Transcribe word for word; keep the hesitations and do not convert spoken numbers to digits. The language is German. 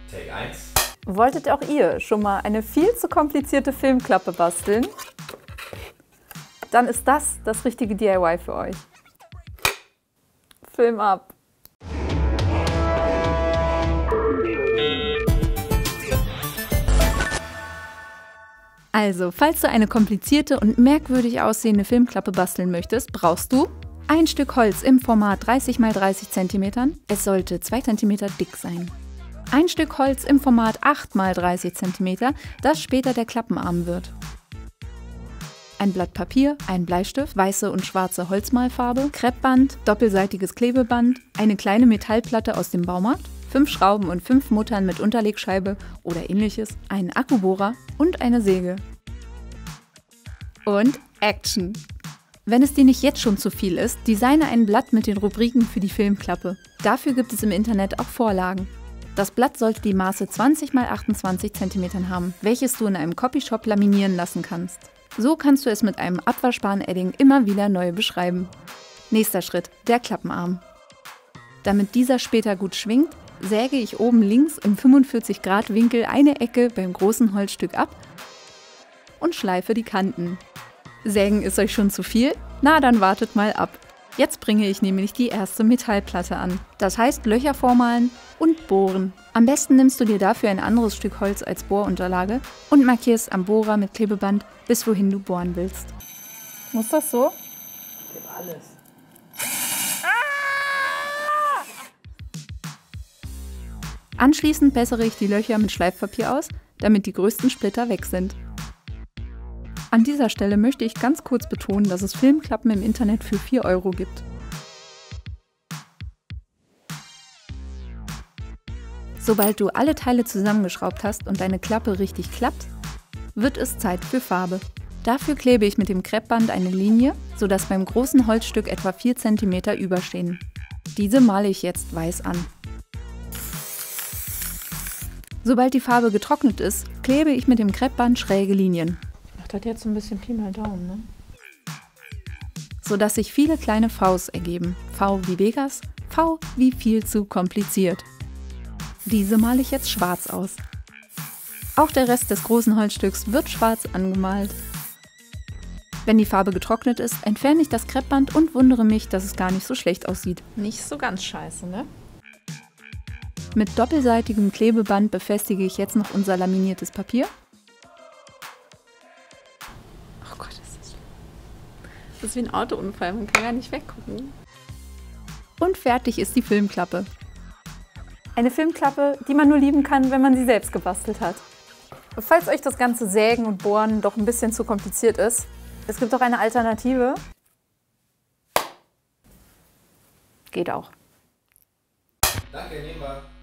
Take eins. Wolltet auch ihr schon mal eine viel zu komplizierte Filmklappe basteln? Dann ist das das richtige D I Y für euch. Film ab! Also, falls du eine komplizierte und merkwürdig aussehende Filmklappe basteln möchtest, brauchst du ein Stück Holz im Format dreißig mal dreißig Zentimeter. Es sollte zwei Zentimeter dick sein. Ein Stück Holz im Format acht mal dreißig Zentimeter, das später der Klappenarm wird. Ein Blatt Papier, ein Bleistift, weiße und schwarze Holzmalfarbe, Kreppband, doppelseitiges Klebeband, eine kleine Metallplatte aus dem Baumarkt, fünf Schrauben und fünf Muttern mit Unterlegscheibe oder ähnliches, einen Akkubohrer und eine Säge. Und Action! Wenn es dir nicht jetzt schon zu viel ist, designe ein Blatt mit den Rubriken für die Filmklappe. Dafür gibt es im Internet auch Vorlagen. Das Blatt sollte die Maße zwanzig mal achtundzwanzig Zentimeter haben, welches du in einem Copyshop laminieren lassen kannst. So kannst du es mit einem abwaschbaren Edding immer wieder neu beschreiben. Nächster Schritt, der Klappenarm. Damit dieser später gut schwingt, säge ich oben links im fünfundvierzig Grad Winkel eine Ecke beim großen Holzstück ab und schleife die Kanten. Sägen ist euch schon zu viel? Na, dann wartet mal ab. Jetzt bringe ich nämlich die erste Metallplatte an. Das heißt Löcher vormalen und bohren. Am besten nimmst du dir dafür ein anderes Stück Holz als Bohrunterlage und markierst am Bohrer mit Klebeband, bis wohin du bohren willst. Muss das so? Ich gebe alles. Anschließend bessere ich die Löcher mit Schleifpapier aus, damit die größten Splitter weg sind. An dieser Stelle möchte ich ganz kurz betonen, dass es Filmklappen im Internet für vier Euro gibt. Sobald du alle Teile zusammengeschraubt hast und deine Klappe richtig klappt, wird es Zeit für Farbe. Dafür klebe ich mit dem Kreppband eine Linie, sodass beim großen Holzstück etwa vier Zentimeter überstehen. Diese male ich jetzt weiß an. Sobald die Farbe getrocknet ist, klebe ich mit dem Kreppband schräge Linien. Macht das jetzt so ein bisschen Pi mal Daumen, ne? Sodass sich viele kleine Vs ergeben. V wie Vegas, V wie viel zu kompliziert. Diese male ich jetzt schwarz aus. Auch der Rest des großen Holzstücks wird schwarz angemalt. Wenn die Farbe getrocknet ist, entferne ich das Kreppband und wundere mich, dass es gar nicht so schlecht aussieht. Nicht so ganz scheiße, ne? Mit doppelseitigem Klebeband befestige ich jetzt noch unser laminiertes Papier. Oh Gott, ist das schlimm. Das ist wie ein Autounfall, man kann gar nicht weggucken. Und fertig ist die Filmklappe. Eine Filmklappe, die man nur lieben kann, wenn man sie selbst gebastelt hat. Falls euch das ganze Sägen und Bohren doch ein bisschen zu kompliziert ist, es gibt auch eine Alternative. Geht auch. Danke, nehmen wir.